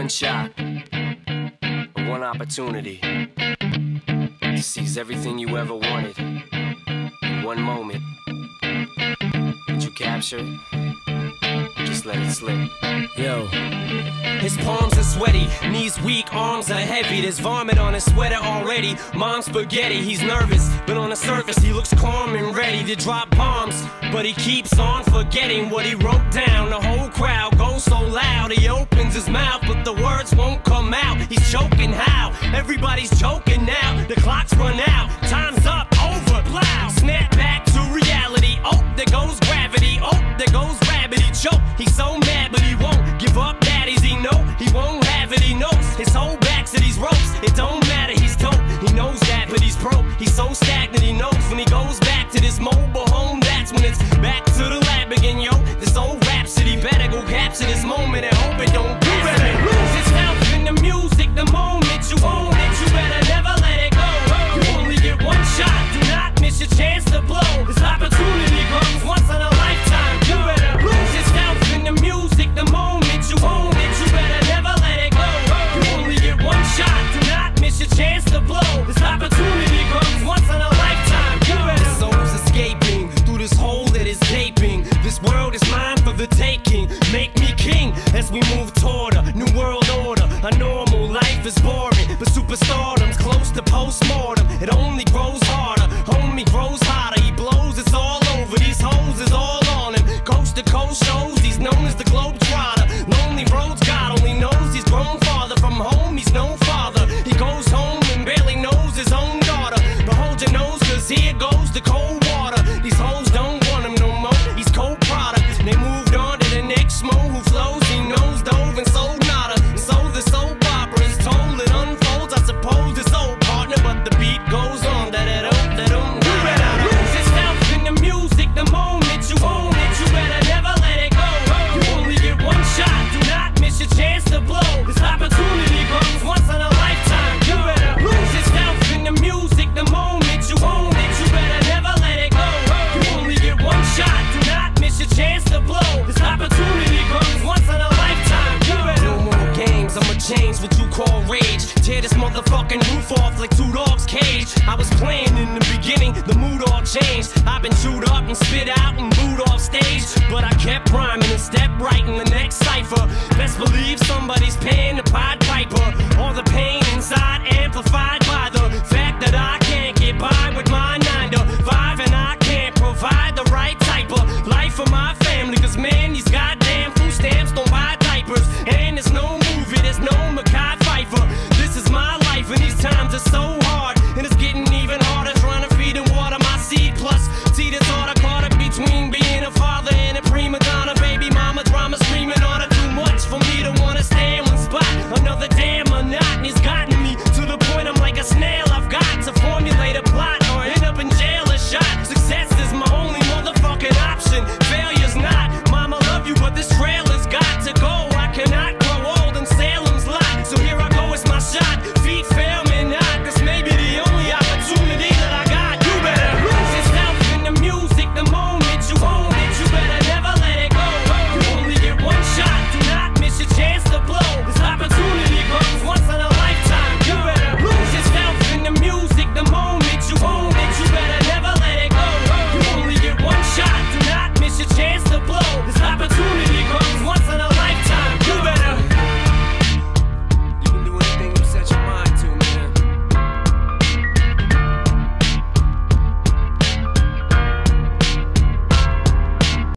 one shot, one opportunity to seize everything you ever wanted in one moment. Did you capture it? Just let it slip. Yo. His palms are sweaty, knees weak, arms are heavy. There's vomit on his sweater already. Mom's spaghetti, he's nervous, but on the surface he looks calm and ready to drop bombs. But he keeps on forgetting what he wrote down. The whole crowd goes so loud, he opens his mouth, but the words won't come out. He's choking how? Everybody's choking now. The clock's run out, time's up, over, plow. Snap back to reality, oh, there goes gravity. Oh, there goes rabbit, he choke. He's so mad, but he won't give up. Daddies, he know he won't have it, he knows his whole back to these ropes. It don't matter, he's dope, he knows that, but he's broke. He's so stagnant, he knows when he goes back to this mobile home, that's when it's back to the lab again, yo. This old rhapsody better go capture this moment and hope it don't do it. Lose itself in the music the moment you own it. You better never let it go. You only get one shot, do not miss your chance to blow. This opportunity comes once in a lifetime. You better lose yourself in the music the moment you own it. You better never let it go. You only get one shot, do not miss your chance to blow. This opportunity comes once in a lifetime. You better. This soul's escaping through this hole that is gaping. This world is mine for the taking. Make me king as we move toward a new world order. A normal life is boring, but superstardom's close to postmortem. It only grows harder, homie grows hotter. He blows, it's all over. These hoes is all on him. Coast to coast shows, he's known as the Globetrotter. Lonely roads, God only knows he's grown farther from home. He's no father. He goes home and barely knows his own daughter. But hold your nose, cause here goes the cold water. These hoes don't want him no more. He's cold product. They moved on to the next mo who flows. He knows dove and sold nada. And so the soap opera is told. It unfolds, I suppose it's old partner, but the beat goes on. You better lose yourself in the music the moment you own it. You better never let it go. You only get one shot, do not miss your chance to blow. This opportunity comes once in a lifetime. You better lose yourself in the music the moment you own it. You better never let it go. You only get one shot, do not miss your chance to blow. This opportunity comes once in a lifetime. You better. No more games, I'ma change what you call rage. Tear this motherfucking roof off like two dogs' cage. I was playing in the beginning, the mood all changed. I've been chewed up and spit out and booed off stage, but I kept rhyming and stepped right in the next cipher. Best believe somebody's paying to